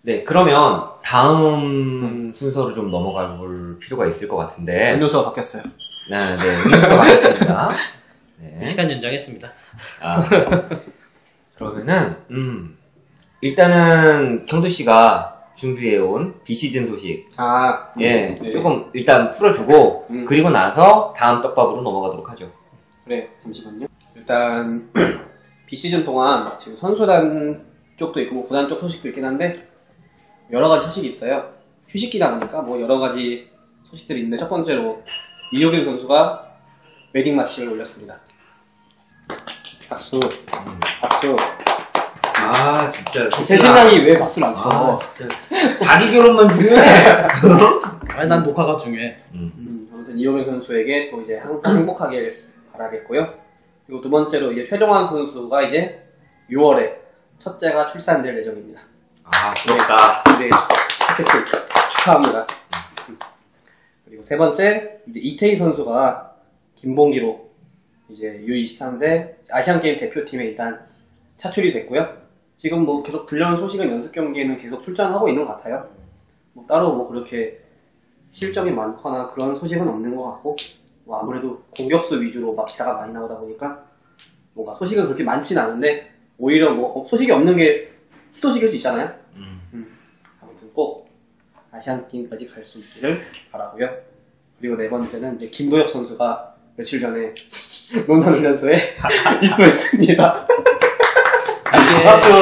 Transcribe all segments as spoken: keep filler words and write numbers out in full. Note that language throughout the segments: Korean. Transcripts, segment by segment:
네, 그러면 다음 음. 순서로 좀 넘어가 볼 필요가 있을 것 같은데. 음료수가 바뀌었어요. 네, 네, 음료수가 바뀌었습니다. 네. 시간 연장했습니다. 아, 그러면은, 음, 일단은 경도 씨가 준비해온 비시즌 소식. 아, 예, 네. 조금 일단 풀어주고, 음. 그리고 나서 다음 떡밥으로 넘어가도록 하죠. 그래, 잠시만요. 일단, 비시즌 동안 지금 선수단 쪽도 있고, 뭐 구단 쪽 소식도 있긴 한데, 여러 가지 소식이 있어요. 휴식기다 보니까 뭐 여러 가지 소식들이 있는데, 첫 번째로, 이호균 선수가 웨딩 마치를 올렸습니다. 박수. 음. 박수. 아, 진짜. 제 신랑이 왜 박수를 안 쳐? 아, 진짜. 자기 결혼만 중요해! 아니, 난 녹화가 중요해. 음. 음, 아무튼 이호균 선수에게 또 이제 항상 행복하길 바라겠고요. 그리고 두 번째로 이제 최종환 선수가 이제 유월에 첫째가 출산될 예정입니다. 아, 부럽다. 네, 스태프 축하합니다. 음. 그리고 세 번째, 이제 이태희 선수가 김봉기로 이제 유 이십삼 세 아시안게임 대표팀에 일단 차출이 됐고요. 지금 뭐 계속 들려오는 소식은 연습 경기에는 계속 출전하고 있는 것 같아요. 뭐 따로 뭐 그렇게 실점이 많거나 그런 소식은 없는 것 같고, 뭐 아무래도 공격수 위주로 막 기사가 많이 나오다 보니까 뭔가 소식은 그렇게 많진 않은데, 오히려 뭐 소식이 없는 게 희소식일 수 있잖아요. 음. 음. 아무튼 꼭 아시안게임까지 갈 수 있기를 바라고요. 그리고 네 번째는 이제 김도혁 선수가 며칠 전에 논산훈련소에 입소했습니다. 박수.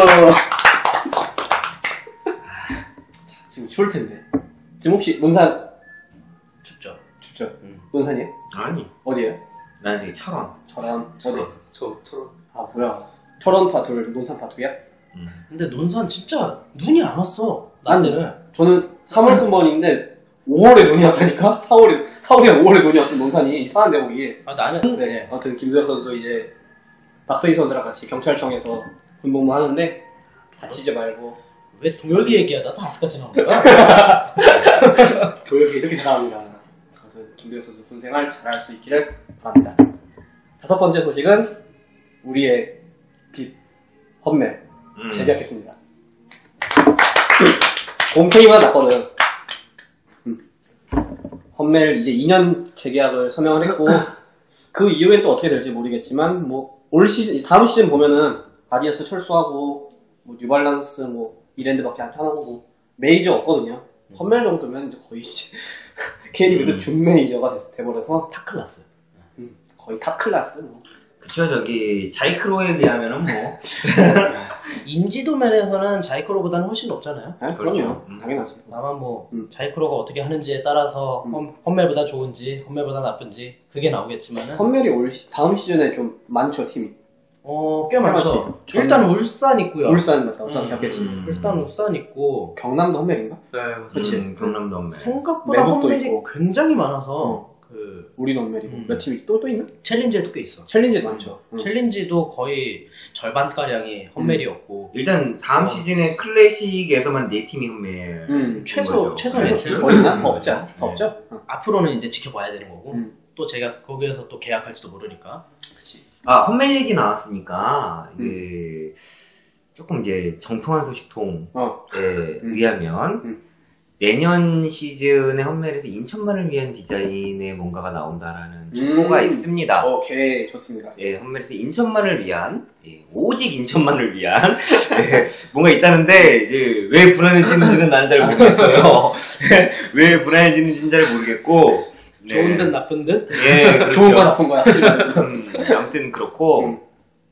자, 지금 추울 텐데. 지금 혹시 논산 춥죠? 춥죠? 음. 논산이에요? 아니. 어디에요? 나는 저기 철원. 철원. 철원. 어디? 저, 철원. 아 뭐야? 철원 파돌, 논산 파돌이야? 음. 근데 논산 진짜 눈이 안 왔어. 나한테는. 저는 삼월 근번인데 오월에 눈이 왔다니까? 사월에, 사월이랑 오월에 눈이 왔던 논산이 이상한데 거기. 아, 나는. 네. 아무튼 김도혁 선수 이제 박서희 선수랑 같이 경찰청에서 군복무 하는데 다치지 말고. 왜 도열기 얘기하다 다스까지 나온 거야? 도혁이 이렇게 잘합니다. 아무튼 김도혁 선수 군생활 잘할 수 있기를 바랍니다. 다섯 번째 소식은 우리의 빛 헌멜 음. 재계약했습니다. 홈페이만 났거든. 음. 헌멜 이제 이 년 재계약을 서명을 했고 그 이후엔 또 어떻게 될지 모르겠지만 뭐 올 시즌 다음 시즌 보면은 아디다스 철수하고 뭐 뉴발란스 뭐 이랜드밖에 안 하고 뭐 메이저 없거든요. 헌멜 정도면 이제 거의 K리그에서 음. 준 메이저가 돼, 돼버려서 탑 클래스. 음, 거의 탑 클래스. 뭐. 그쵸, 저기, 자이크로에 비하면은 뭐. 인지도 면에서는 자이크로보다는 훨씬 높잖아요. 아, 그렇죠. 그럼요. 음. 당연하죠. 다만 뭐 음. 자이크로가 어떻게 하는지에 따라서 음. 험, 험멜보다 좋은지 험멜보다 나쁜지 그게 나오겠지만은 헌멜이 올 시, 다음 시즌에 좀 많죠 팀이. 어, 꽤 많죠. 전- 일단 울산 있고요. 울산 맞다. 울산 음. 기억했지. 음. 일단 울산 있고 경남도 헌멜인가? 네, 그치. 음, 경남도 없네. 생각보다 매국도 험멜이 있고. 굉장히 많아서 그 우리도 헌멜이고 음. 몇 팀이 또 또 있나? 챌린지에도 꽤 있어. 챌린지도 많죠. 응. 챌린지도 거의 절반가량이 험멜이었고 일단, 다음 어. 시즌에 클래식에서만 네 팀이 홈멜. 음. 최소 최소 네 팀. 더 있나? 더 없죠? 더 네. 없죠? 응. 앞으로는 이제 지켜봐야 되는 거고 음. 또 제가 거기에서 또 계약할지도 모르니까. 그치. 아, 홈멜 얘기 나왔으니까, 이게, 조금 이제 정통한 소식통에 어. 의하면, 음. 내년 시즌에 홈멜에서 인천만을 위한 디자인의 뭔가가 나온다라는 촉보가 음. 있습니다. 오케이, 좋습니다. 예, 홈멜에서 인천만을 위한, 예, 오직 인천만을 위한, 예, 뭔가 있다는데, 이제, 왜 불안해지는지는 나는 잘 모르겠어요. 왜 불안해지는지는 잘 모르겠고, 네. 좋은 듯 나쁜 듯? 예, 그렇죠. 좋은 거 나쁜 거야, 실은. 음, 아무튼 그렇고, 음.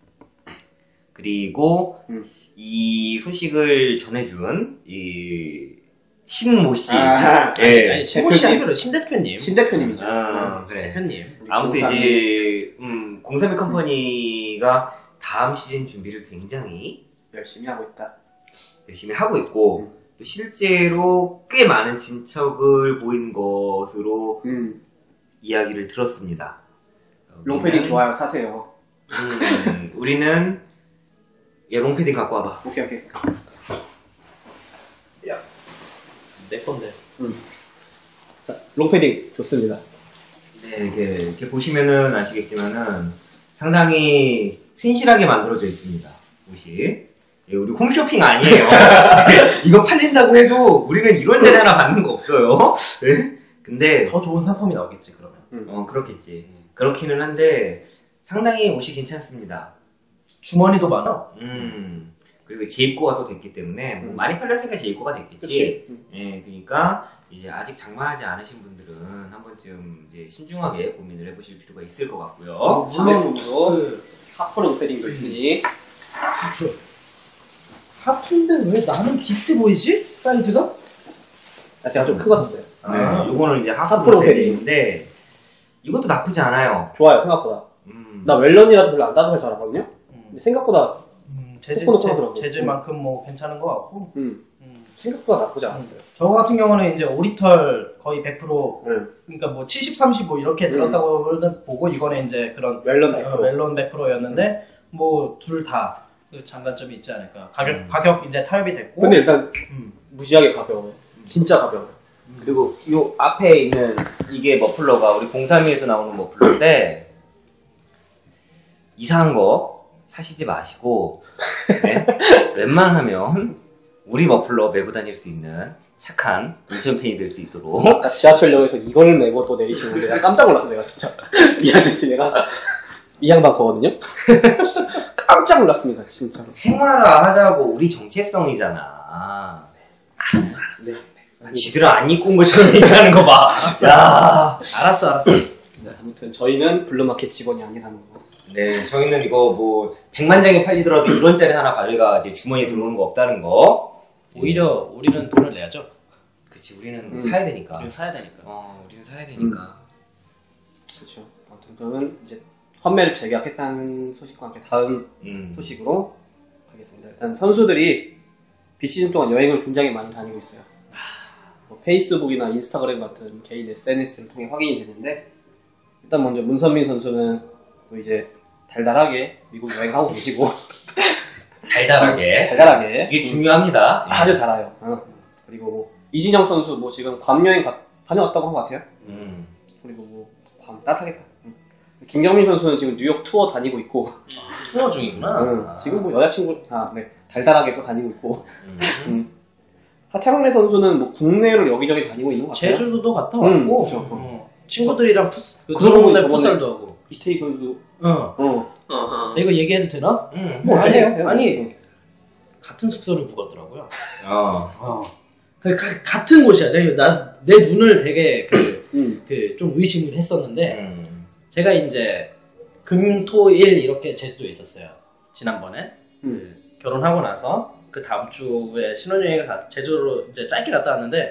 그리고, 음. 이 소식을 전해준, 이, 신모 씨. 아, 예. 아니 신모 씨 대표님. 아니라 신 대표님. 신 대표님이죠. 아, 응. 그래. 대표님. 우리 아무튼 공삼이. 이제, 음, 공삼일 컴퍼니가 다음 시즌 준비를 굉장히 열심히 하고 있다. 열심히 하고 있고, 음. 또 실제로 꽤 많은 진척을 보인 것으로 음. 이야기를 들었습니다. 롱패딩 우리는- 좋아요, 사세요. 음, 우리는, 야, 롱패딩 갖고 와봐. 오케이, 오케이. 내 건데. 음. 자, 롱패딩 좋습니다. 네, 이게, 이렇게 보시면은 아시겠지만은 상당히 튼실하게 만들어져 있습니다. 옷이. 예, 우리 홈쇼핑 아니에요. 이거 팔린다고 해도 우리는 이런 자리 하나 받는 거 없어요. 네? 근데 더 좋은 상품이 나오겠지 그러면. 어 그렇겠지. 그렇기는 한데 상당히 옷이 괜찮습니다. 주머니도 많아. 음 그리고 재입고가 또 됐기 때문에 뭐 많이 팔렸으니까 재입고가 됐겠지. 그치. 예, 그러니까 이제 아직 장만하지 않으신 분들은 한 번쯤 이제 신중하게 고민을 해보실 필요가 있을 것 같고요. 물론으로 그 하프로 패딩도 있으니 하프. 하프인데 왜 나는 비슷해 보이지? 사이즈가? 아, 제가 좀 크고 샀어요. 아. 네, 요거는 이제 하프로 하프로 패딩. 패딩인데 이것도 나쁘지 않아요. 좋아요 생각보다. 음. 나 웰런이라서 별로 안 닿아서 잘 알거든요. 음. 근데 생각보다 음, 재질, 코코넛 재, 하더라고. 재질만큼 뭐 괜찮은 것 같고. 음, 음. 생각보다 나쁘지 않았어요. 저 같은 경우는 이제 오리털 거의 백 퍼센트 음. 그러니까 뭐 칠십, 삼십오 이렇게 들었다고 보고 이거는 이제 그런 웰런 백 어, 퍼센트. 멜론 백 퍼센트였는데 뭐 둘 다 장단점이 있지 않을까. 가격 가격 이제 타협이 됐고. 근데 일단 음. 무지하게 가벼워요. 진짜 가벼워요. 그리고 요 앞에 있는 이게 머플러가 우리 공삼이에서 나오는 머플러인데 이상한 거 사시지 마시고 네? 웬만하면 우리 머플러 메고 다닐 수 있는 착한 인천팬이 될 수 있도록 아까 지하철역에서 이걸 메고 또 내리시는데 내가 깜짝 놀랐어 내가 진짜. 이 아저씨 내가 이 양반 거거든요. 진짜 깜짝 놀랐습니다 진짜로. 생활화 하자고 우리 정체성이잖아. 알았어 알았어. 네. 지들 안 입고 온 것처럼 얘기하는 거 봐. 야. 알았어 알았어. 네, 아무튼 저희는 블루마켓 직원이 아니라는 거. 네, 저희는 이거 뭐 백만 장이 팔리더라도 이런 짜리 하나 가져가 이제 주머니에 들어오는 거 없다는 거. 오히려 우리는 돈을 내야죠. 그치, 우리는 음. 사야 되니까. 우리는 사야 되니까. 어, 우리는 사야 되니까. 그렇죠. 아무튼 그러면 이제 헌매를 재계약했다는 소식과 함께 다음 음. 소식으로 가겠습니다. 일단 선수들이 비시즌 동안 여행을 굉장히 많이 다니고 있어요. 뭐 페이스북이나 인스타그램 같은 개인 에스엔에스를 통해 확인이 되는데 일단 먼저 문선민 선수는 또 이제 달달하게 미국 여행하고 계시고 달달하게. 달달하게 이게 중요합니다. 음, 아주 달아요. 어. 그리고 뭐 이진영 선수 뭐 지금 괌 여행 가, 다녀왔다고 한 것 같아요. 음. 그리고 뭐 괌 따뜻하겠다. 음. 김경민 선수는 지금 뉴욕 투어 다니고 있고 투어 중이구나. 응, 지금 뭐 여자친구 아, 네. 달달하게 또 다니고 있고 음. 음. 하창래 선수는 뭐 국내를 여기저기 다니고 있는 것 같아요. 제주도도 갔다 음, 왔고 그쵸. 어. 친구들이랑 푸스 그 그러고 동호회 저번에- 풋살도 하고. 이태희 선수 어. 어. 이거 얘기해도 되나? 음. 뭐 아니, 해요. 해요. 아니 응. 같은 숙소를 묵었더라고요. 어. 어. 그 가- 같은 곳이야. 내, 나, 내 눈을 되게 그, 음. 그 좀 의심을 했었는데 음. 제가 이제 금토일 이렇게 제주도에 있었어요. 지난번에 음. 그 결혼하고 나서 그 다음 주에 신혼여행을 가, 제주도로 이제 짧게 갔다 왔는데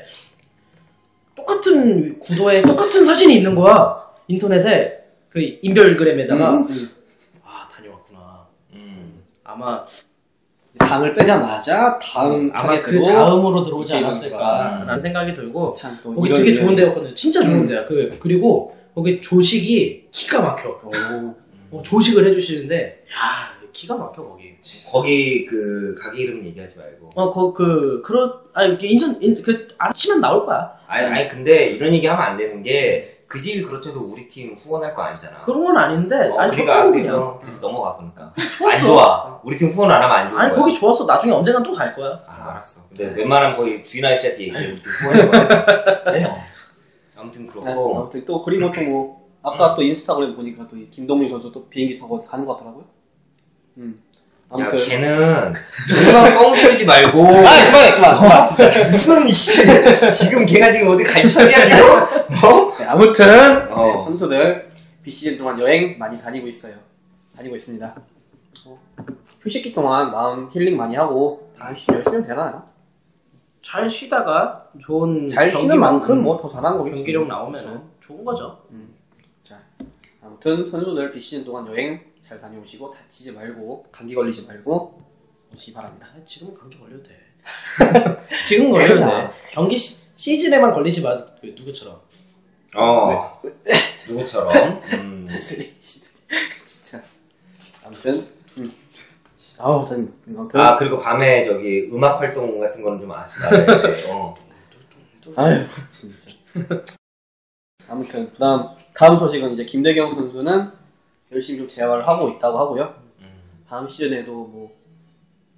똑같은 구도에 똑같은 사진이 있는 거야. 인터넷에 그 인별그램에다가 음, 음. 아 다녀왔구나. 음. 아마 방을 빼자마자 다음 아마 타겟으로 그 다음으로 들어오지 이태희 않았을까라는 선수가. 생각이 들고 참또 거기 되게 좋은 데였거든요. 진짜 좋은 데야. 그 그리고 거기 조식이 기가 막혀. 어, 조식을 해주시는데 야 기가 막혀 거기. 거기 그 가게 이름 얘기하지 말고. 어, 그, 그, 그런, 아, 이게 인전, 인, 그, 아치면 나올 거야. 아니, 아니 근데 이런 얘기 하면 안 되는 게 그 집이 그렇다고 우리 팀 후원할 거 아니잖아. 그런 건 아닌데, 어, 아니, 그러니까 좋다고 그, 그냥. 어, 다시 넘어가 그러니까. 안 좋아. 우리 팀 후원 안 하면 안 좋아. 아니, 거기 좋았어. 나중에 언젠간 또 갈 거야. 아, 알았어. 근데 웬만하면 거기 주인 아저씨한테 얘기해. 우리 팀 후원할 거야. 네. 어. 아무튼 네, 그렇고. 아무튼 또 그리고 또 뭐 아까 또 인스타그램 보니까 또이 김동민 선수 또 비행기 타고 어디 가는 것 같더라고요. 음. 야, 아무튼 걔는 누가 뻥 튀지 말고. 아 그만해 그만 그만 진짜. 무슨 씨 지금 걔가 지금 어디 갈 처지야 지금? 어? 네, 아무튼 어. 네, 선수들 비시즌 동안 여행 많이 다니고 있어요. 다니고 있습니다. 어, 휴식기 동안 마음 힐링 많이 하고 다음 시즌 열심히 하면 되잖아요. 잘 쉬다가 좋은. 잘 쉬는 경기만- 만큼 뭐 더 잘하는 거겠지. 경기력 나오면 그렇죠. 좋은 거죠. 자, 아무튼 선수들 비시즌 동안 여행 잘 다녀오시고 다치지 말고 감기 걸리지 말고 오시기 바랍니다. 아, 지금은 감기 걸려도 돼. 지금 걸려도 돼. 그래. 경기 시, 시즌에만 걸리지 마. 그 누구처럼. 어. 누구처럼? 음. 진짜. 아무튼 음. 아우 전 이만큼. 아 그리고 밤에 저기 음악 활동 같은 거는 좀 하지 말아야지. 어. 아유 진짜. 아무튼 그다음 다음 소식은 이제 김대경 선수는 열심히 좀 재활을 하고 있다고 하고요. 다음 시즌에도 뭐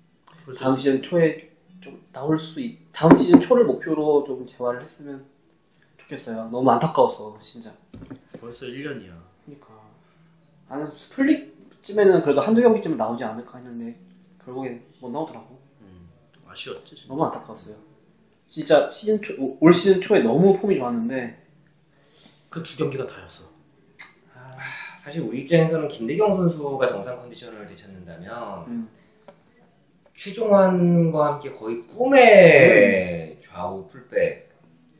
다음 시즌 초에 좀 나올 수 있, 다음 시즌 초를 목표로 좀 재활을 했으면 좋겠어요. 너무 안타까웠어, 진짜. 벌써 일 년이야. 그러니까. 나는 스플릿쯤에는 그래도 한두 경기쯤은 나오지 않을까 했는데, 결국엔 못 나오더라고. 음, 아쉬웠지, 진짜. 너무 안타까웠어요. 진짜 시즌 초, 올 시즌 초에 너무 폼이 좋았는데, 그 두 경기가 다였어. 사실 우리 입장에서는 김대경 선수가 정상 컨디션을 되찾는다면 음. 최종환과 함께 거의 꿈의 좌우 풀백을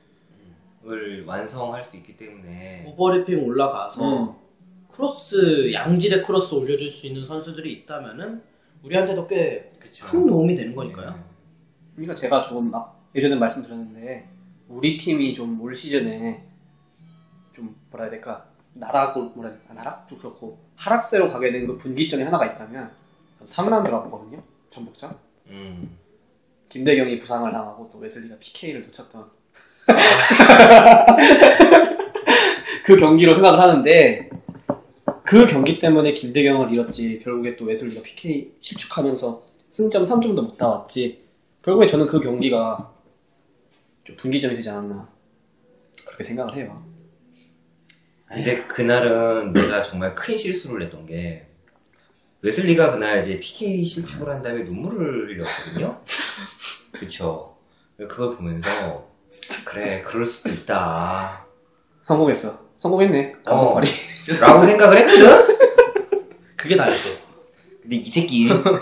완성할 수 있기 때문에 오버래핑 올라가서 음. 크로스 양질의 크로스 올려줄 수 있는 선수들이 있다면은 우리한테도 꽤 그쵸. 큰 도움이 되는 거니까요. 네. 그러니까 제가 좀 막 예전에 말씀드렸는데 우리 팀이 좀 올 시즌에 좀 뭐라 해야 될까 나락을 뭐라 해야 될까 나락 좀 그렇고 하락세로 가게 된 그 분기점이 하나가 있다면 삼 라운드라고 보거든요. 전북전. 음. 김대경이 부상을 당하고 또 웨슬리가 피케이를 놓쳤던 그 경기로 생각을 하는데 그 경기 때문에 김대경을 잃었지 결국에 또 웨슬리가 피케이 실축하면서 승점 삼 점도 못 따왔지 결국에 저는 그 경기가 좀 분기점이 되지 않았나 그렇게 생각을 해요. 근데 그날은 내가 정말 큰 실수를 했던 게 웨슬리가 그날 이제 피케이 실축을 한 다음에 눈물을 흘렸거든요. 그쵸. 그걸 보면서 그래 그럴 수도 있다. 성공했어. 성공했네. 감독발이. 어, 라고 생각을 했거든. 그게 다였어. 근데 이 새끼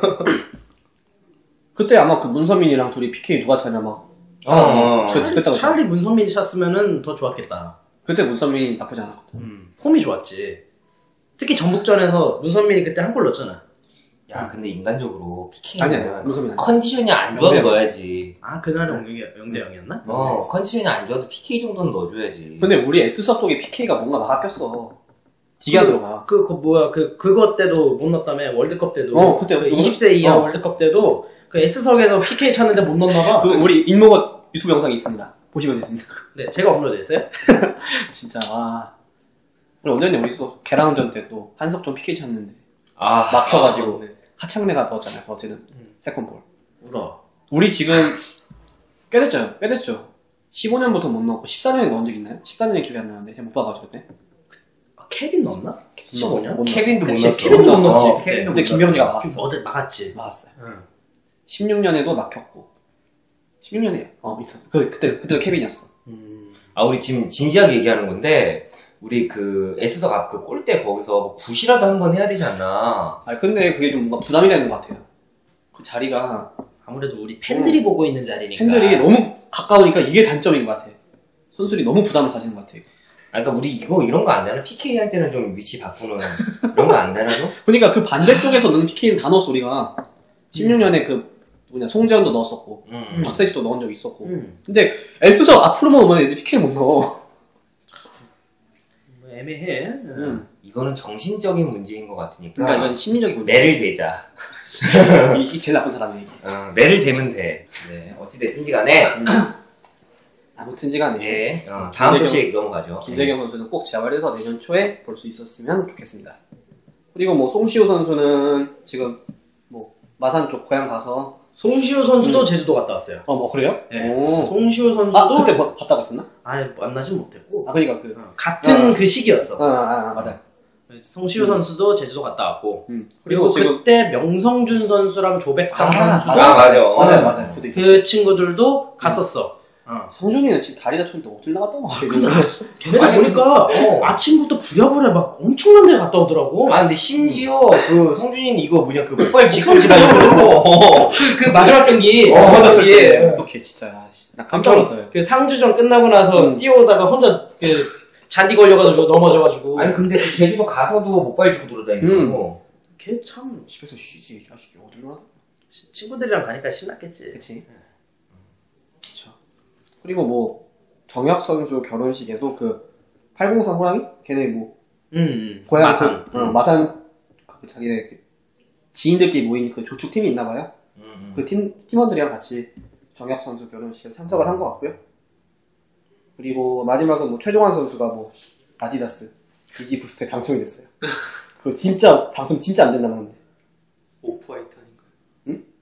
그때 아마 그 문선민이랑 둘이 피케이 누가 차냐 막. 어, 어. 그- 그때 차라리 문선민이 찼으면은 더 좋았겠다. 그때 문선민이 나쁘지 않았거든. 음, 폼이 좋았지. 특히 전북전에서 문선민이 그때 한 골 넣었잖아. 야 근데 인간적으로 아니야, 피케이는 문선민 아니야. 컨디션이 안 좋아도 영대 넣어야지. 아 그날은 영 대 영이었나? 어 컨디션이 안 좋아도 피케이 정도는 넣어줘야지. 근데 우리 S석 쪽에 피케이가 뭔가 막 아꼈어. D가 그, 들어가. 그, 그 뭐야 그 그것 때도 못 넣었다며 월드컵 때도. 어, 그때 그 이십 세 이하 어. 월드컵 때도 그 S석에서 피케이 찼는데 못 넣었나봐. 그 우리 인목어 유튜브 영상이 있습니다. 보시면 됩니다. 네, 제가 업로드했어요. 진짜 와. 그리고 언제였냐 우리 수 개랑전 때 또 한석준 피케이 찼는데 아 막혀가지고 네. 하창래가 넣었잖아요. 그 어쨌든 세컨볼. 울어. 우리 지금 꽤 됐죠? 꽤 됐죠? 십오 년부터 못 넣었고 십사 년에 넣은 적 있나요? 십사 년에 기억이 안 나는데 제가 못 봐가지고 그때 아, 케빈 넣었나? 십오 년? 못 넣었어. 케빈도 못 그치, 넣었어. 케빈도 못 넣었어. 넣었지. 어, 그때. 케빈도 근데 못 김병지가 넣었어. 막았어. 어제 막았지. 막았어요. 응. 십육 년에도 막혔고 십육 년에 어 있었어. 그 그때 그때 케빈이었어. 음. 아 우리 지금 진지하게 얘기하는 건데 우리 그 S석 앞 그 골대 거기서 굿이라도 한번 해야 되지 않나. 아 근데 그게 좀 뭔가 부담이 되는 것 같아요. 그 자리가 아무래도 우리 팬들이 보고 있는 자리니까. 팬들이 너무 가까우니까 이게 단점인 것 같아. 선수들이 너무 부담을 가지는 것 같아. 아 그러니까 우리 이거 이런 거 안 되나? 피케이 할 때는 좀 위치 바꾸는 이런 거 안 되나 좀? 그러니까 그 반대쪽에서 넣는 피케이는 다 넣었어 우리가. 십육 년에 그 뭐냐 송재현도 넣었었고 음. 박세지도 넣은 적 있었고. 음. 근데 S석 앞으로만 오면 애들 피케이 못 넣어. 뭐 애매해. 음. 이거는 정신적인 문제인 것 같으니까 그러니까 이건 심리적인 문제. 매를 대자. 이게 제일 나쁜 사람이. 어, 매를 대면 돼. 네 어찌됐든지 간에 아무튼지 간에 예 어, 다음 김대경- 소식 넘어가죠. 김대경 선수는 꼭 재활해서 내년 초에 볼 수 있었으면 좋겠습니다. 그리고 뭐 송시우 선수는 지금 뭐 마산 쪽 고향 가서 송시우 선수도 제주도 갔다 왔어요. 어 뭐 그래요? 네. 오. 송시우 선수도 아 그때 봐- 봤다고 했었나? 아예 만나진 못했고 아 그러니까 그 어, 같은 어. 그 시기였어. 아, 아, 아 맞아요. 송시우 선수도 제주도 갔다 왔고 음. 그리고 그리고 지금 그때 명성준 선수랑 조백상 아, 선수도 아 맞아. 어. 맞아요 맞아요. 그때 있었어. 그 친구들도 갔었어. 어. 성준이는 지금 다리 다쳤는데 어딜 나갔던 거 같아. 근데 걔네들 아니, 보니까 어. 아침부터 부랴부랴 막 엄청난 데 갔다 오더라고. 아 근데 심지어 그 성준이는 이거 뭐냐 그 목발 뒷걸지 다니더라고. 어. 그, 그 마지막 경기 어, 맞았을 경기에 때 어떡해 진짜. 나 깜짝 깜짝 놀랐어요. 그 상주전 끝나고 나서 음. 뛰어오다가 혼자 그 잔디 걸려가지고 넘어져가지고. 아니 근데 그 제주도 가서도 목발 짚고 돌아다니고. 걔 참 집에서 쉬지 이 자식이 어딜 나가? 친구들이랑 가니까 신났겠지. 그치. 그쵸. 그리고 뭐 정혁 선수 결혼식에도 그 팔공삼 호랑이? 걔네 뭐 음, 음. 고향 마산. 그, 어, 마산 그 자기네 그 지인들끼리 모인 그 조축팀이 있나봐요. 음, 음. 그 팀 팀원들이랑 같이 정혁 선수 결혼식에 참석을 한 것 같고요. 그리고 마지막은 뭐 최종환 선수가 뭐 아디다스 이지 부스트에 당첨이 됐어요. 그거 진짜 당첨 진짜 안 된다는 건데. 오프화이트 아닌가?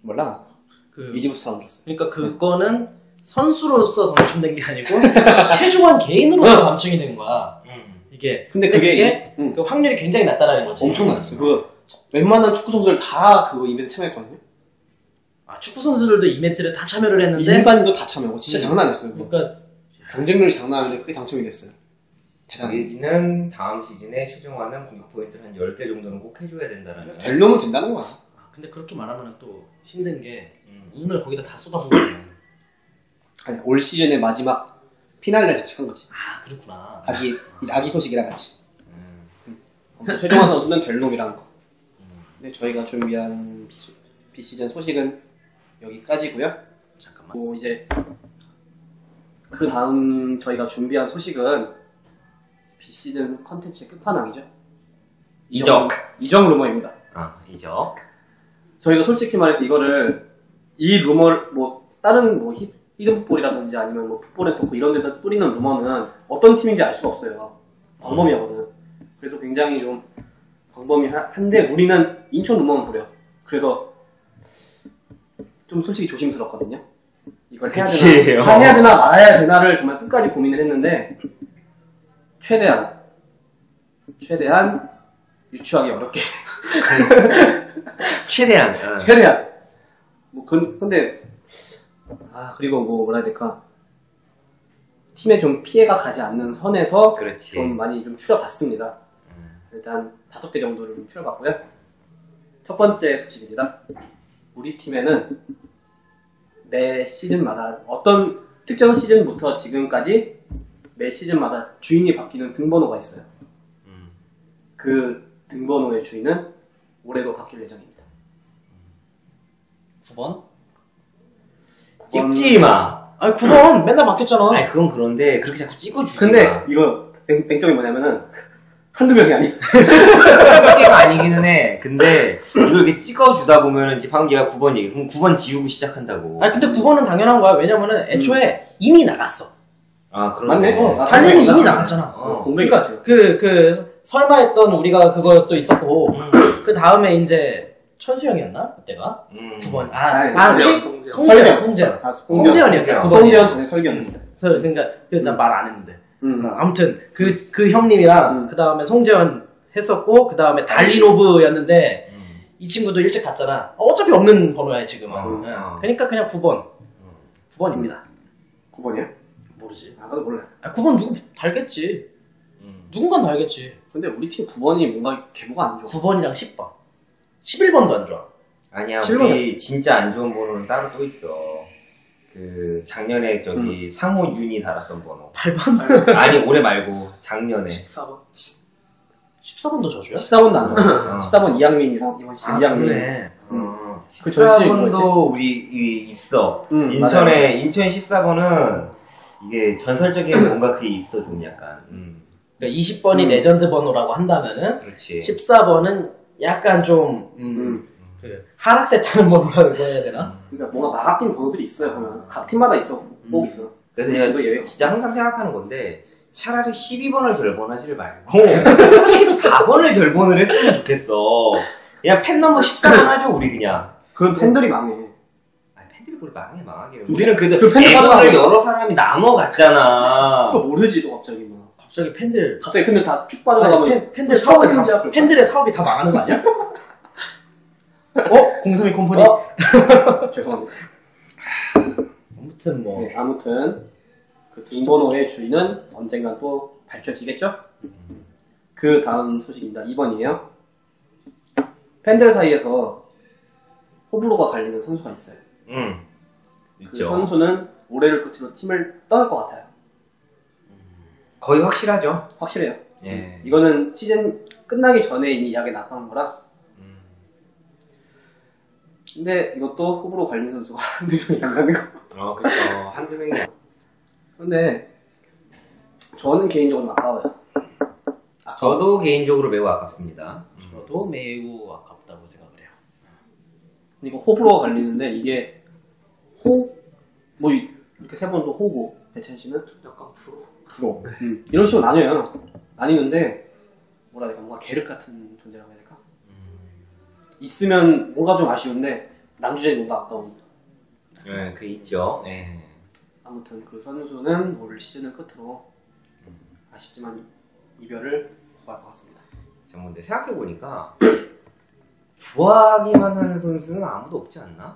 몰라. 그 이지부스터 안 들었어. 그러니까 그거는 선수로서 당첨된 게 아니고 최종환 개인으로서 당첨이 된 거야. 음. 이게 근데 근데 그게 그게 응. 그 확률이 굉장히 낮다라는 거지. 엄청 낮았어요. 그 웬만한 축구 선수들 다 그거 이벤트 참여했거든요. 아, 축구 선수들도 이벤트를 다 참여를 했는데 일반인도 다 참여하고 진짜 음. 장난 아니었어요. 그거. 그러니까 경쟁률이 장난 아닌데 그게 당첨이 됐어요. 대단해. 여기는 다음 시즌에 최종화는 공격 포인트를 한 열 개 정도는 꼭 해줘야 된다라는. 되려면 된다는 거야. 아, 근데 그렇게 말하면 또 힘든 게 음. 오늘 거기다 다 쏟아부은 아니, 올 시즌의 마지막 피날레를 작식한 거지. 아 그렇구나. 아기 이제 아기 소식이랑 같이. 음. 아무튼 최종환 선수는 될 놈이라는 거. 네, 저희가 준비한 비, 비시즌 소식은 여기까지고요. 잠깐만. 뭐 이제 그 다음 저희가 준비한 소식은 비시즌 컨텐츠의 끝판왕이죠. 이적. 이적 루머입니다. 아, 이적. 저희가 솔직히 말해서 이거를 이 루머를 뭐 다른 뭐 히, 히든 풋볼이라든지 아니면 뭐 풋볼의 토크 이런 데서 뿌리는 루머는 어떤 팀인지 알 수가 없어요. 광범위하거든. 그래서 굉장히 좀 광범위한데 우리는 인천 루머만 뿌려. 그래서 좀 솔직히 조심스럽거든요. 이걸 해야 그치. 되나, 다 해야 되나 말아야 되나를 정말 끝까지 고민을 했는데 최대한 최대한 유추하기 어렵게 최대한. 어. 최대한 뭐 근, 근데 아 그리고 뭐 뭐라 해야 될까 팀에 좀 피해가 가지 않는 선에서 그렇지. 좀 많이 좀 추려봤습니다. 일단 다섯 개 정도를 좀 추려봤고요. 첫 번째 소식입니다. 우리 팀에는 매 시즌마다 어떤 특정 시즌부터 지금까지 매 시즌마다 주인이 바뀌는 등번호가 있어요. 음. 그 등번호의 주인은 올해도 바뀔 예정입니다. 구 번? 찍지 마. 아니 구 번 맨날 바뀌었잖아. 아니, 그건 그런데 그렇게 자꾸 찍어주지 근데 마. 이거 맹, 맹점이 뭐냐면은 한두 명이 아니에요. 찍기가 아니기는 해. 근데 이걸 이렇게 찍어주다 보면은 이제 방금 얘가 구 번 얘기. 그럼 구 번 지우고 시작한다고. 아니 근데 구 번은 당연한 거야. 왜냐면은 애초에 이미 나갔어. 아, 그러네. 맞네. 어, 아, 달리는 공백이 이미 나갔네. 나갔잖아. 어. 공백이가 그러니까 그, 그 설마 했던 우리가 그것도 있었고 그 다음에 이제 천수영이었나? 그때가? 음. 구 번. 아니, 아, 아, 송재현, 송재현. 송재현. 송재현. 아, 송재현이었죠. 구 번이. 송재현 전에 설기현이었어요. 그래서 그러니까 그나 말 안 했는데. 음. 어, 아무튼 그 그 형님이랑 음. 그 다음에 송재현 했었고 그 다음에 달리노브였는데 음. 이 친구도 일찍 갔잖아. 어, 어차피 없는 번호야 지금은. 어, 응. 어. 그러니까 그냥 구 번. 구 번입니다. 구 번이야? 모르지. 아, 나도 몰라. 아, 구 번 누구 달겠지. 음. 누군간 달겠지. 근데 우리 팀 구 번이 뭔가 계보가 안 좋아. 구 번이랑 십 번. 십일 번도 안 좋아. 아니야, 실망이야. 우리 진짜 안 좋은 번호는 따로 또 있어. 그 작년에 저기 상호윤이 달았던 번호. 팔 번? 아니, 올해 말고 작년에. 십사 번? 십사 번도 저주야? 십사 번도 안 좋아. 어. 십사 번 이양민이랑 이번 시즌 아, 이양민. 그러네. 어. 그 전시 십사 번도 우리 이- 있어. 음, 인천에 맞아요. 인천 십사 번은 이게 전설적인 뭔가 그게 있어 좀 약간. 음. 그러니까 이십 번이 음. 레전드 번호라고 한다면은 그렇지. 십사 번은 약간 좀 음, 음. 그 하락세 타는 번호라고 해야 되나? 그러니까 뭔가 막아낀 번호들이 있어요. 보면 각 팀마다 있어. 꼭 있어. 그래서 그거 제가 예외. 진짜 항상 생각하는 건데 차라리 십이 번을 결번하지를 말고 십사 번을 결번을 했으면 좋겠어. 그냥 팬 넘버 십사 번 하죠 우리 그냥. 그럼 팬들이 망해. 아니, 팬들이 뭘 망해 망하게. 그 우리는 그래도 그 팬들 앨범을 받아가지고. 여러 사람이 나눠 갔잖아. 또 모르지 또 갑자기 뭐. 갑자기 팬들 갑자기 팬들 다 쭉 아니, 빠져나가면 팬, 팬들 사업이 사업이 문제야, 다, 그럴까? 팬들의 사업이 다 망하는 거 아니야? 어? 공삼이 컴퍼니? 어? 죄송합니다. 아무튼 뭐 네, 아무튼 그 등번호의 주인은 언젠간 또 밝혀지겠죠? 그 다음 소식입니다. 이 번이에요. 팬들 사이에서 호불호가 갈리는 선수가 있어요. 응. 그 있죠. 선수는 올해를 끝으로 팀을 떠날 것 같아요. 거의 확실하죠. 확실해요. 예. 이거는 시즌 끝나기 전에 이미 이야기 나왔던 거라. 근데 이것도 호불호 갈리는 선수가 한두 명이 안 가는 거. 어, 그렇죠. 한두 명이. 근데 저는 개인적으로 아까워요. 아까워. 저도 개인적으로 매우 아깝습니다. 저도 매우 아깝다고 생각을 해요. 이거 호불호가 갈리는데 이게 호, 뭐 이- 이렇게 세 번도 호고 배찬 씨는 약간 불호, 불호. 음. 이런 식으로 나뉘어요. 나뉘는데 뭐라 해야 될까 뭔가 계륵 같은 존재라고 해야 될까? 있으면 뭐가 좀 아쉬운데 남주전이 뭔가 아까운. 네, 그 있죠. 네. 아무튼 그 선수는 올 시즌을 끝으로 아쉽지만 이별을 고할 것 같습니다. 참 근데 생각해 보니까 좋아하기만 하는 선수는 아무도 없지 않나?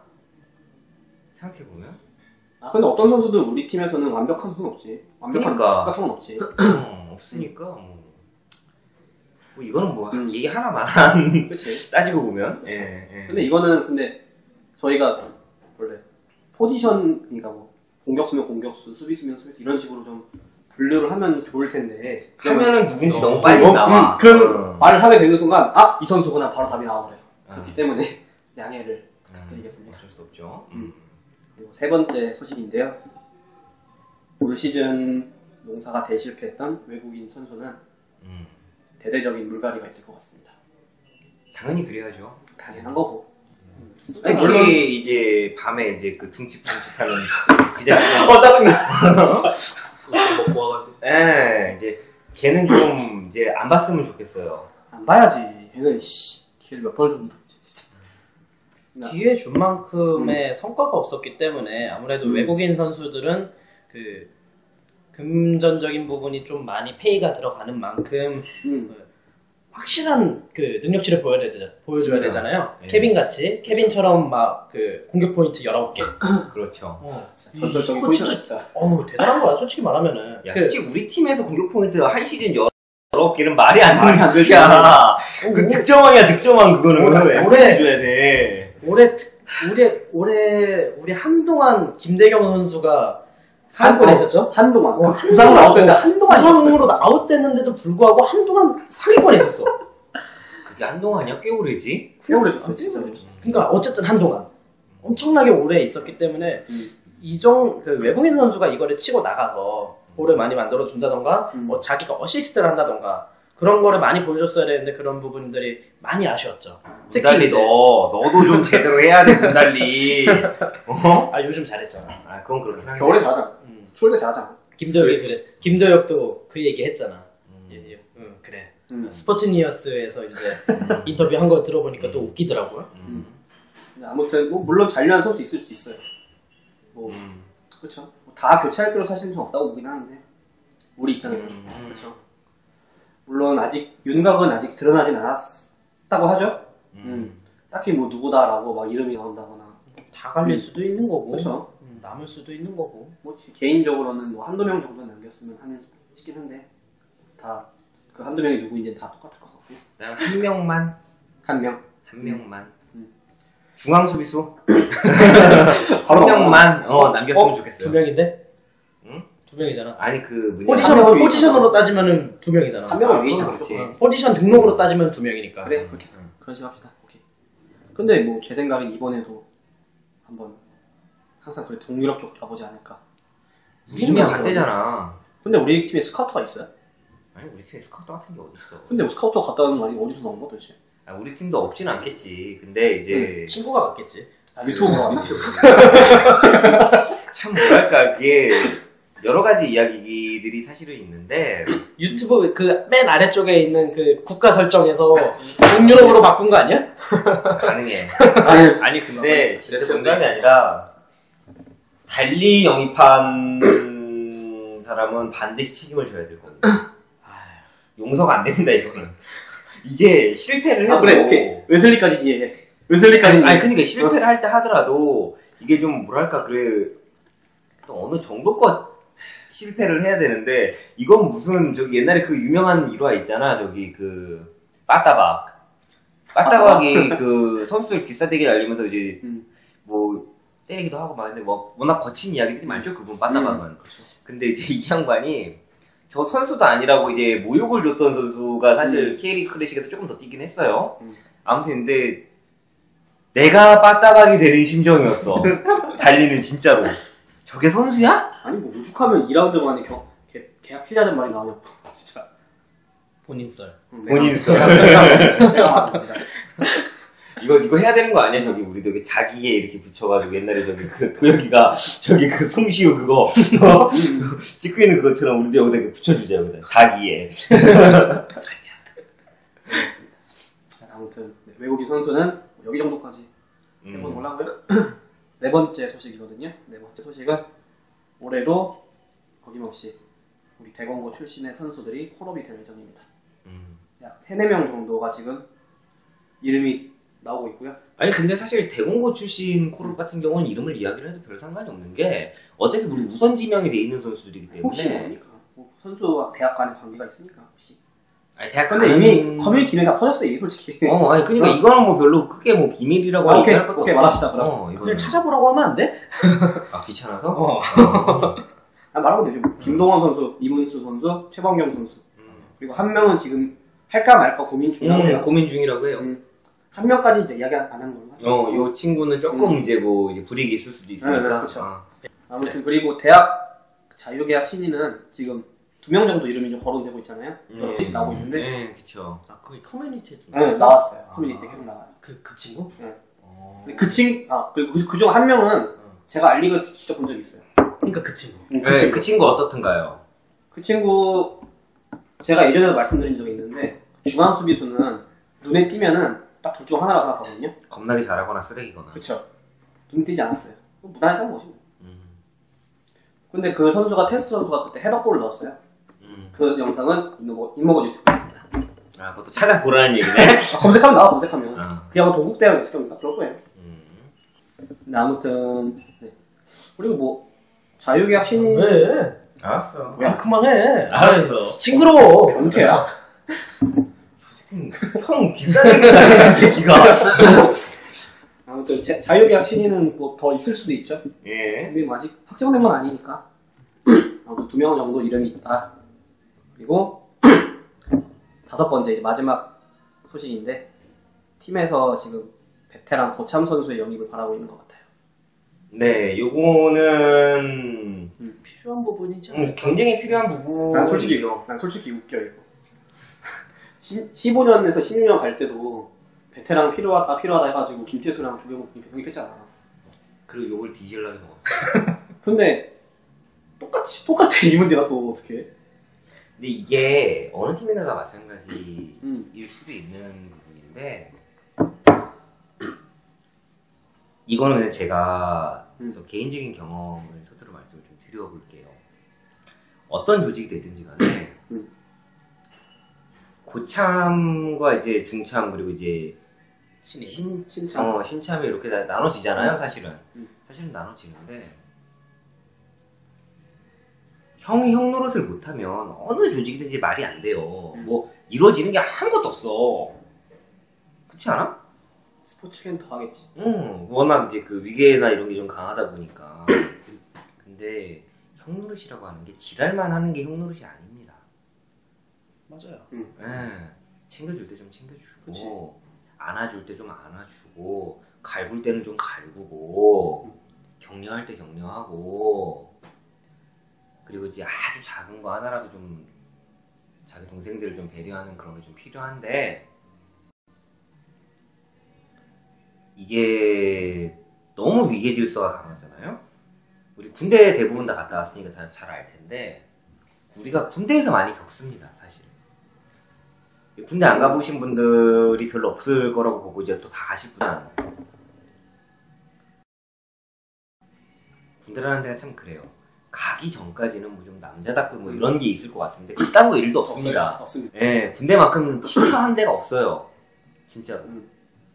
생각해 보면. 아 근데 어떤 선수들 우리 팀에서는 완벽한 선수는 없지. 완벽한 그러니까. 똑같은 건 없지. 어, 없으니까 뭐, 뭐 이거는 뭐 음. 얘기 하나만 그치. 따지고 보면. 그쵸. 예, 예. 근데 이거는 근데 저희가 원래 포지션 그러니까 뭐 공격수면 공격수, 수비수면 수비수 이런 식으로 좀 분류를 하면 좋을 텐데 하면은 누군지 어, 너무 빨리 어, 나와. 음, 그럼 어. 말을 하게 되는 순간 아 이 선수구나 바로 답이 나와버려요. 그렇기 음. 때문에 양해를 부탁드리겠습니다. 어쩔 수 없죠. 음. 그리고 세 번째 소식인데요. 올 시즌 농사가 대실패했던 외국인 선수는 음. 대대적인 물갈이가 있을 것 같습니다. 당연히 그래야죠. 당연한 거고. 특히 물론- 이제 밤에 이제 그 둥칫둥칫하는 기자. 어 짜증나. 진짜. 먹고 와가지고. 예, 이제 걔는 좀 이제 안 봤으면 좋겠어요. 안 봐야지. 걔는 씨 기회를 몇 번을 줬는지 진짜. 나- 기회 준 만큼의 성과가 없었기 때문에 아무래도 음. 외국인 선수들은 그 금전적인 부분이 좀 많이 페이가 들어가는 만큼 음. 확실한 그 능력치를 보여야, 되자, 보여줘야 그렇죠. 되잖아요. 네. 케빈 같이 케빈처럼 막 그 공격 포인트 열아홉 개. 그렇죠. 어, 진짜 전설적인 이거 포지션 진짜- 진짜. 어우 대단한 거야 솔직히 말하면은. 야, 그, 솔직히 우리 팀에서 공격 포인트 한 시즌 여러 개는 말이 안 되는 말이 안 되지. 짓이야. 오, 그 득점왕이야, 득점왕 그거는. 올해- 왜 올해- 해줘야 돼. 올해 특- 올해 올해 우리 한동안 김대경 선수가 한동안 상위권에 있었죠? 한동안. 어, 그 부상으로 아웃됐는데 한동안 부상으로 있었어요. 아웃됐는데도 불구하고 한동안 상위권에 있었어. 그게 한동안이야? 꽤 오래지? 꽤 오래 있었어 진짜. 그러니까 어쨌든 한동안 엄청나게 오래 있었기 때문에 음. 이정 그 외국인 선수가 이거를 치고 나가서 골을 많이 만들어 준다던가 음. 뭐 자기가 어시스트를 한다던가 그런 거를 많이 보여줬어야 되는데 그런 부분들이 많이 아쉬웠죠. 특히 문달리 이제 너, 너도 좀 제대로 해야 돼, 문달리. 어? 아 요즘 잘했잖아. 아, 그건 그렇긴 한데. 겨울에 잘하잖아. 음. 추울 때 잘하잖아. 김도혁이 그래. 김도혁도 그 얘기 했잖아. 예, 예. 응, 그래. 음. 스포츠 뉴스에서 이제 인터뷰 한 거 들어보니까 또 웃기더라고요. 근데 아무튼 뭐 물론 잔류한 선수 있을 수 있어요. 뭐 음. 그렇죠. 뭐다 교체할 필요 사실은 좀 없다고 보긴 하는데 우리 입장에서는 음. 그렇죠. 물론 아직 윤곽은 아직 드러나진 않았다고 하죠. 음. 음. 딱히 뭐 누구다라고 막 이름이 나온다거나 다 갈릴 수도 있는 거고, 그렇죠. 음, 남을 수도 있는 거고. 뭐 개인적으로는 뭐 한두 명 정도 남겼으면 하는 싶긴 한데 다 그 한두 명이 누구인지는 다 똑같을 것 같고 난 한 명만, 한 명. 한 명만. 음. 중앙 수비수? 바로 한 명만, 어, 남겼으면 두 좋겠어요. 명인데? 응? 두 명이잖아. 아니, 그, 뭐냐. 포지션, 한 명은 포지션으로 따지면은 두 명이잖아. 한 명은 아, 웨이잖아. 그렇지. 어, 포지션 등록으로 따지면 두 명이니까. 그래 그렇게 그런 식으로 합시다. 오케이. 근데 뭐 제 생각엔 이번에도 한번 항상 그래 동유럽 쪽 가보지 않을까. 이미 간대잖아. 근데 우리 팀에 스카우터가 있어요? 아니, 우리 팀에 스카우터 같은 게 어딨어. 근데 뭐 스카우터가 갔다 오는 말이 어디서 나온 거야 도대체? 아, 우리 팀도 없진 않겠지. 근데 이제, 친구가 같겠지. 아, 유튜브로 왔나? 참 뭐랄까, 그게, 여러 가지 이야기들이 사실은 있는데, 유튜브 그 맨 아래쪽에 있는 그 국가 설정에서 동유럽으로 바꾼 거 아니야? 가능해. 아니, 근데, 진짜 농담이 아니라, 달리 영입한 사람은 반드시 책임을 져야 되거든. 용서가 안 됩니다, 이거는. 이게 실패를 해도. 아 그래 오케이 웨슬리까지 이해해. 웨슬리까지 아니, 그니까 실패를 할 때 하더라도, 이게 좀 뭐랄까, 그래, 또 어느 정도껏 실패를 해야 되는데, 이건 무슨, 저기 옛날에 그 유명한 일화 있잖아, 저기 그, 빠따박. 빠따박이 그 선수들 귀싸대기 날리면서 이제, 음. 뭐, 때리기도 하고 막, 근데 뭐, 워낙 거친 이야기들이 많죠, 그분 빠따박은. 음, 그쵸. 근데 이제 이 양반이, 저 선수도 아니라고 이제 모욕을 줬던 선수가 사실 음. K리그 클래식에서 조금 더 뛰긴 했어요. 음. 아무튼 근데 내가 빠따박이 되는 심정이었어. 달리는 진짜로. 저게 선수야? 아니 뭐 오죽하면 이 라운드 만에 겨, 개, 계약 필요하단 말이 나오냐고 진짜. 본인 썰. 음, 본인 내가- 썰. 제가 제가 말합니다. 이거 이거 해야 되는 거 아니야? 저기 우리도 이렇게 자기에 이렇게 붙여가지고 옛날에 저기 그 도혁이가 저기 그 송시우 그거 어? 찍고 있는 그것처럼 우리도 여기다 이렇게 붙여주자 여기다 자기에. 아무튼 네, 외국인 선수는 여기 정도까지 음. 해보는 걸로 하고요. 네 번째 소식이거든요. 네 번째 소식은 올해도 어김없이 우리 대건고 출신의 선수들이 콜업이 될 예정입니다. 음. 약 세네 명 정도가 지금 이름이 나오고 있고요. 아니 근데 사실 대공고 출신 콜업 같은 경우는 이름을 이야기를 해도 별 상관이 없는 게 어차피 우리 우선 지명이 돼 있는 선수들이기 때문에 혹시 모르니까 뭐 선수와 대학 간의 관계가 있으니까 혹시. 아니 대학 근데 가는... 이미 커뮤니티 내가 퍼졌어요 이게 솔직히. 어 아니 그러니까 어. 이거는 뭐 별로 크게 뭐 비밀이라고 아, 얘기할 오케이, 것도 오케이, 없어. 말합시다, 그럼. 어, 이거는... 그냥 찾아보라고 하면 안 돼? 아 귀찮아서? 어. 아, 말하면 되죠. 김동원 선수, 이문수 선수, 최범경 선수. 음. 그리고 한 명은 지금 할까 말까 고민 중이라고 해요. 음, 고민 중이라고 해요. 음, 한 명까지 이제 이야기 안 하는 걸로 하죠. 어, 요 친구는 조금 음. 이제 뭐 이제 불이익이 있을 수도 있으니까. 네, 네, 그쵸. 어. 아무튼 그리고 대학 자유계약 신인은 지금 두 명 정도 이름이 좀 거론되고 있잖아요. 음. 음. 나오고 있는데 네, 그쵸. 아, 거기 커뮤니티에 좀 네, 나왔어? 나왔어요. 아. 커뮤니티 계속 나와요. 그, 그 친구? 네. 어. 근데 그 친, 아 그리고 그중 한 명은 제가 알리고 직접 본 적이 있어요. 그러니까 그 친구. 음, 그, 네, 친구. 그 친구 어떻던가요? 그 친구 제가 예전에도 말씀드린 적이 있는데 중앙 수비수는 눈에 띄면은 딱 둘 중 하나라고 생각하거든요. 겁나게 잘하거나 쓰레기거나. 그쵸. 눈 띄지 않았어요. 무난했던 거지. 음. 근데 그 선수가 테스트 선수가 그때 헤더골을 넣었어요. 음. 그 영상은 인모고, 인모고 유튜브에 있습니다. 아, 그것도 찾아보라는 얘기네. 아, 검색하면 나와, 검색하면. 어. 그게 아마 동국대학 있을겁니다. 그럴 거예요. 음. 근데 아무튼, 네. 그리고 뭐, 자유계약 신인. 왜? 알았어. 야, 그만해. 알았어. 징그러워. 변태야? 형 비싼 얘기가 아니야, 이 새끼가. 아무튼, 제, 자유계약 신인은 뭐 더 있을 수도 있죠. 예. 근데 뭐 아직 확정된 건 아니니까. 아무튼 두 명 정도 이름이 있다. 그리고, 다섯 번째, 이제 마지막 소식인데, 팀에서 지금 베테랑 고참 선수의 영입을 바라고 있는 것 같아요. 네, 요거는 음, 필요한 부분이죠. 음, 경쟁이 필요한 부분. 난 솔직히, 난 솔직히 웃겨, 이거. 십오 년에서 십육 년 갈 때도 베테랑 필요하다, 필요하다 해가지고 김태수랑 조경욱이 영입했잖아. 그리고 욕을 뒤질라게 먹었어. 근데, 똑같이, 똑같아, 이 문제가 또 어떻게. 근데 이게 어느 팀이나 다 마찬가지일 음. 수도 있는 부분인데, 이거는 그냥 제가 음. 저 개인적인 경험을 토대로 말씀을 좀 드려볼게요. 어떤 조직이 됐든지 간에 음. 고참과 이제 중참 그리고 이제 신인. 신, 신참. 어, 신참이 이렇게 다 나눠지잖아요, 음. 사실은. 음. 사실은 나눠지는데 형이 형 노릇을 못하면 어느 조직이든지 말이 안 돼요. 음. 뭐 이루어지는 게 아무것도 없어. 그렇지 않아? 스포츠계는 더 하겠지. 응, 워낙 이제 그 위계나 이런 게 좀 강하다 보니까. 근데 형 노릇이라고 하는 게 지랄만 하는 게 형 노릇이 아닙니다. 맞아요. 음. 예, 챙겨줄 때 좀 챙겨주고, 그치. 안아줄 때 좀 안아주고, 갈굴 때는 좀 갈구고, 음. 격려할 때 격려하고, 그리고 이제 아주 작은 거 하나라도 좀 자기 동생들을 좀 배려하는 그런 게 좀 필요한데, 이게 너무 위계 질서가 강하잖아요. 우리 군대 대부분 다 갔다 왔으니까 다 잘 알 텐데 우리가 군대에서 많이 겪습니다, 사실. 군대 안 가보신 분들이 별로 없을 거라고 보고 이제 또 다 가실 분은 군대라는 데가 참 그래요. 가기 전까지는 뭐 좀 남자답고 뭐 이런 게 있을 것 같은데 그딴 거 일도 없습니다. 없어요. 없습니다. 예, 군대만큼 치사한 데가 없어요. 진짜로. 음.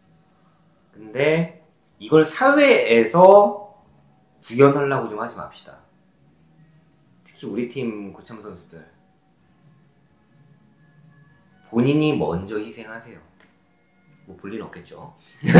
근데 이걸 사회에서 구현하려고 좀 하지 맙시다. 특히 우리 팀 고참 선수들 본인이 먼저 희생하세요. 뭐 볼 일은 없겠죠.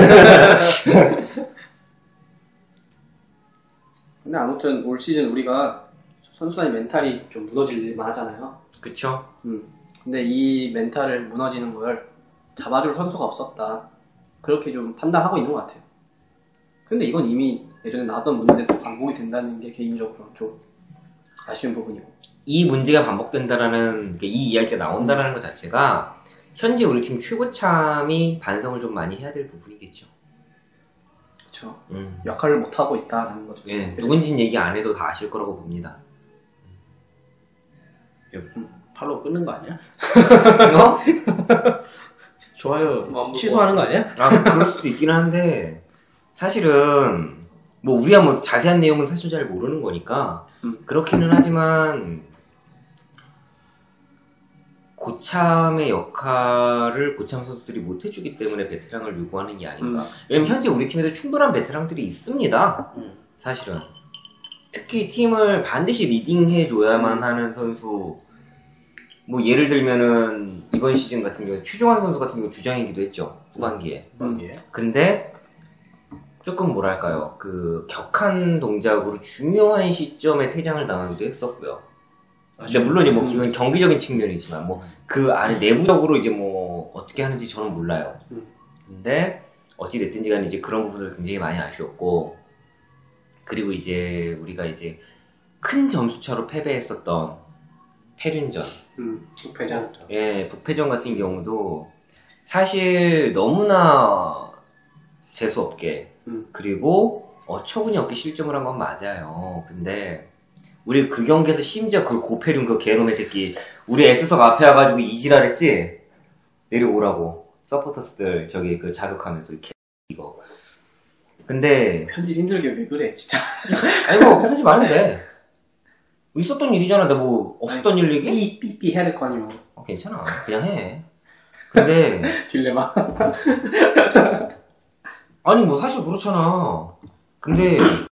근데 아무튼 올 시즌 우리가 선수단의 멘탈이 좀 무너질 만하잖아요. 그쵸? 음. 근데 이 멘탈을 무너지는 걸 잡아줄 선수가 없었다. 그렇게 좀 판단하고 있는 것 같아요. 근데 이건 이미 예전에 나왔던 문제도 반복이 된다는 게 개인적으로 좀 아쉬운 부분이고. 이 문제가 반복된다라는, 그러니까 이 이야기가 나온다라는 것 자체가 현재 우리 팀 최고참이 반성을 좀 많이 해야 될 부분이겠죠. 그렇죠. 음. 역할을 못 하고 있다라는 거죠. 예, 누군진 얘기 안 해도 다 아실 거라고 봅니다. 팔로우 끊는 거 아니야? 어? 좋아요 뭐, 뭐, 취소하는 거 아니야? 아, 그럴 수도 있긴 한데 사실은 뭐 우리야 뭐 자세한 내용은 사실 잘 모르는 거니까 음. 그렇기는 하지만 고참의 역할을 고참 선수들이 못 해주기 때문에 베테랑을 요구하는 게 아닌가. 음. 왜냐면 현재 우리 팀에도 충분한 베테랑들이 있습니다. 음. 사실은. 특히 팀을 반드시 리딩해줘야만 음. 하는 선수. 뭐 예를 들면은 이번 시즌 같은 경우 최종환 선수 같은 경우 주장이기도 했죠. 후반기에. 후반기에. 근데 조금 뭐랄까요. 그 격한 동작으로 중요한 시점에 퇴장을 당하기도 했었고요. 근데 물론 이제 뭐 이건 경기적인 측면이지만 뭐 그 안에 내부적으로 이제 뭐 어떻게 하는지 저는 몰라요. 근데 어찌 됐든지 간에 이제 그런 부분들 굉장히 많이 아쉬웠고, 그리고 이제 우리가 이제 큰 점수차로 패배했었던 패륜전, 음, 북패전. 예, 북패전 같은 경우도 사실 너무나 재수없게 음. 그리고 어처구니 없게 실점을 한 건 맞아요. 근데 우리 그 경기에서 심지어 그 고페륜 그 개놈의 새끼 우리 에스석 앞에 와가지고 이지랄했지? 내려오라고 서포터스들 저기 그 자극하면서 개 이거. 근데 편집 힘들게 왜 그래 진짜. 아이고 편집 많은데 있었던 일이잖아. 나 뭐 없었던 일 얘기? 삐삐삐 해야 될 거 아니오. 어, 괜찮아 그냥 해. 근데 딜레마. 아니 뭐 사실 그렇잖아. 근데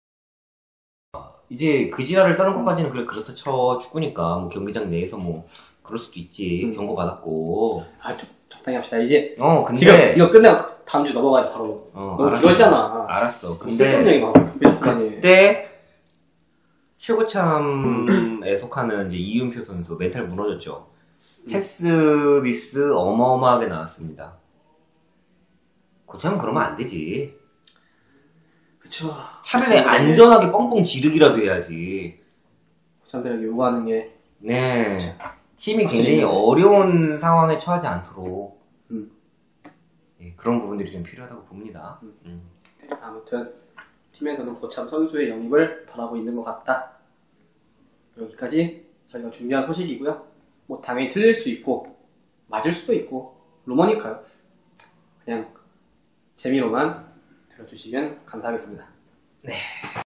이제 그 지랄을 떠는 것까지는 그래 그렇다 쳐. 축구니까 뭐 경기장 내에서 뭐 그럴 수도 있지. 음. 경고 받았고. 아, 좀 적당히 합시다. 이제 어 근데 지금 이거 끝내고 다음 주 넘어가야 돼 바로. 어, 너무 알았어. 길어지잖아. 알았어. 근데 쓸데없는 얘기 막 부족하니. 그때 최고참에 속하는 이제 이윤표 선수 멘탈 무너졌죠. 패스 미스 어마어마하게 나왔습니다. 고참 그러면 안 되지. 그쵸. 차라리 안전하게 뻥뻥 지르기라도 해야지. 고참들에게 요구하는 게. 네. 팀이 확실히 굉장히 그래. 어려운 상황에 처하지 않도록 음. 예, 그런 부분들이 좀 필요하다고 봅니다. 음. 음. 아무튼 팀에서는 고참 선수의 영입을 바라고 있는 것 같다. 여기까지 저희가 준비한 소식이고요. 뭐 당연히 틀릴 수 있고 맞을 수도 있고 루머니까요. 그냥 재미로만 들어주시면 감사하겠습니다. 네.